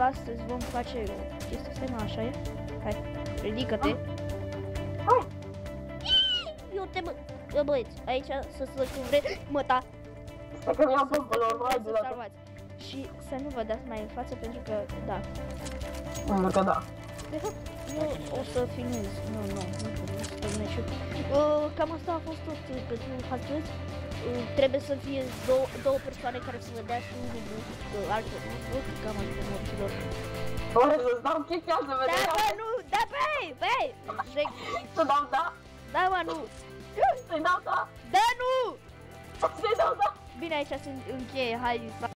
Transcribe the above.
astăzi vom face o chestie, stai mă, așa e? Hai, ridică-te. Hai! Eu te băieți, aici să cum vrei, măta. Stai că mi-am pus normal de Să dată. salvați. Și să nu vă dați mai în față pentru că, da. Că da. De fapt, eu o să filmez. Nu filmez și cam asta a fost tot pentru astăzi. Trebuie să fie două persoane care să vă dea și unul altul nu, cam asta morților. Oare să-ți dau chestia să vedem? Da, bă, nu, da, băi, Să dau da? da, mă, nu. Să-i dau da? Da, nu! Să-i dau da? Bine, aici se încheie, hai.